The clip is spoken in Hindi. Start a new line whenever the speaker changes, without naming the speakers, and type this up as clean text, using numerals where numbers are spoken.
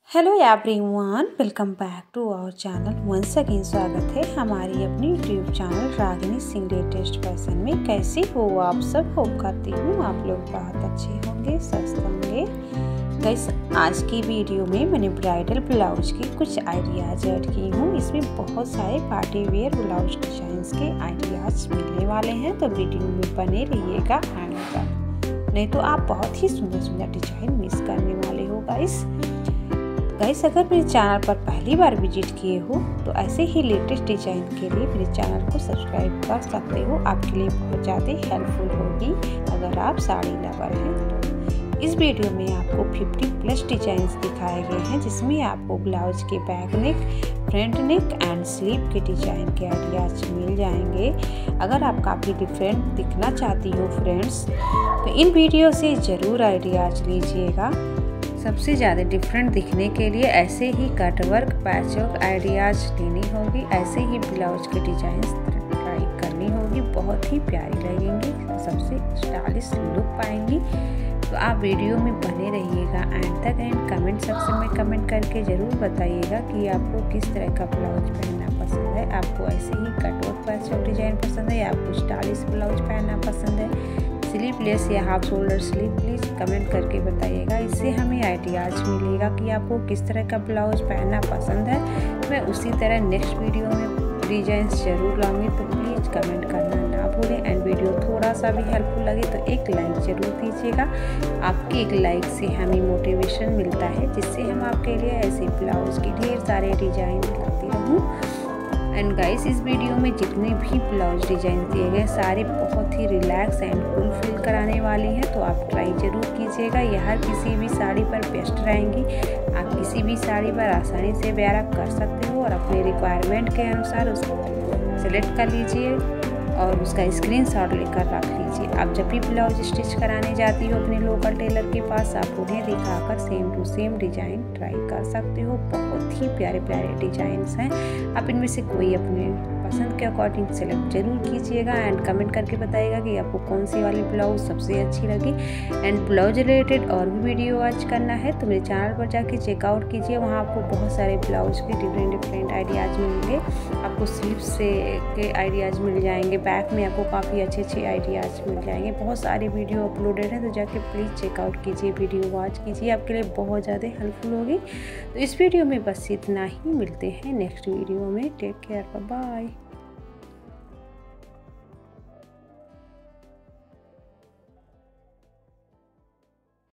Hello everyone, welcome back to our channel. Once again स्वागत है हमारी अपनी YouTube channel Ragini Singh latest fashion में। कैसे हो आप सब? होप करती हूँ आप लोग बहुत अच्छे होंगे, स्वस्थ होंगे। गाइस, आज की वीडियो में मैंने ब्राइडल ब्लाउज की कुछ आइडियाज ऐड की हूँ। इसमें बहुत सारे पार्टी वेयर ब्लाउज डिजाइंस के आइडियाज मिलने वाले हैं, तो वीडियो में बने रहिएगा एंड तक, नहीं तो आप बहुत ही सुंदर सुंदर डिजाइन मिस करने वाले हो। गाइस, अगर मेरे चैनल पर पहली बार विजिट किए हो तो ऐसे ही लेटेस्ट डिजाइन के लिए मेरे चैनल को सब्सक्राइब कर सकते हो। आपके लिए बहुत ज़्यादा हेल्पफुल होगी अगर आप साड़ी लवर हैं तो। इस वीडियो में आपको 50+ डिजाइन्स दिखाए गए हैं, जिसमें आपको ब्लाउज के back neck, front neck and sleeve के डिजाइन के आइडियाज मिल जाएंगे। अगर आप काफ़ी डिफरेंट दिखना चाहती हो फ्रेंड्स, तो इन वीडियो से ज़रूर आइडियाज लीजिएगा। सबसे ज़्यादा डिफरेंट दिखने के लिए ऐसे ही कटवर्क, पैचवर्क आइडियाज लेनी होगी, ऐसे ही ब्लाउज के डिजाइन ट्राई करनी होगी। बहुत ही प्यारी लगेंगी, सबसे स्टाइलिश लुक पाएंगी। तो आप वीडियो में बने रहिएगा एंड तक। एंड कमेंट सेक्शन में कमेंट करके ज़रूर बताइएगा कि आपको किस तरह का ब्लाउज पहनना पसंद है। आपको ऐसे ही कटवर्क पैचवर्क डिजाइन पसंद है या आपको स्टाइलिश ब्लाउज पहनना पसंद है, स्लीवलेस या half shoulder sleeve, please comment करके बताइएगा। इससे हमें आइडियाज मिलेगा कि आपको किस तरह का ब्लाउज पहनना पसंद है। मैं उसी तरह नेक्स्ट वीडियो में डिजाइंस जरूर लाऊंगी, तो प्लीज़ कमेंट करना ना भूलें। एंड वीडियो थोड़ा सा भी हेल्पफुल लगे तो एक लाइक ज़रूर दीजिएगा। आपके एक लाइक से हमें मोटिवेशन मिलता है, जिससे हम आपके लिए ऐसे ब्लाउज की ढेर सारे डिजाइन लाती रहूँ। एंड गाइस, इस वीडियो में जितने भी ब्लाउज डिजाइन दिए गए सारे बहुत ही रिलैक्स एंड फुल फील कराने वाली हैं, तो आप ट्राई जरूर कीजिएगा। यह किसी भी साड़ी पर बेस्ट रहेंगी। आप किसी भी साड़ी पर आसानी से वेयर अप कर सकते हो और अपने रिक्वायरमेंट के अनुसार उसको सेलेक्ट कर लीजिए और उसका स्क्रीनशॉट लेकर रख लीजिए। आप जब भी ब्लाउज स्टिच कराने जाती हो अपने लोकल टेलर के पास, आप उन्हें दिखाकर same to same design try कर सकते हो। बहुत ही प्यारे प्यारे डिजाइंस हैं। आप इनमें से कोई अपने पसंद के अकॉर्डिंग सेलेक्ट जरूर कीजिएगा एंड कमेंट करके बताइएगा कि आपको कौन सी वाली ब्लाउज सबसे अच्छी लगी। एंड ब्लाउज रिलेटेड और भी वीडियो वॉच करना है तो मेरे चैनल पर जाके चेकआउट कीजिए। वहाँ आपको बहुत सारे ब्लाउज के डिफरेंट आइडियाज़ मिलेंगे। आपको स्लीव से के आइडियाज़ मिल जाएंगे, बैक में आपको काफ़ी अच्छे आइडियाज़ मिल जाएंगे। बहुत सारी वीडियो अपलोडेड हैं, तो जाके प्लीज़ चेकआउट कीजिए, वीडियो वॉच कीजिए, आपके लिए बहुत ज़्यादा हेल्पफुल होगी। तो इस वीडियो में बस इतना ही, मिलते हैं नेक्स्ट वीडियो में। Take care, bye.